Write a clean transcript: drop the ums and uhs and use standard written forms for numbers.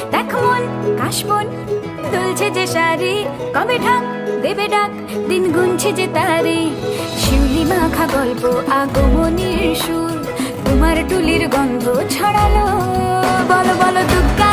দেখ মন কাশবন দুলছে যে শাড়ি, কবে ঢাক দেবে ডাক, দিন গুনছে যে তারি। শিউলি মাখা গল্প আগমনীর সুর, তোমার টুলির গন্ধ ছড়ালো। বলো বলো দুগ্গা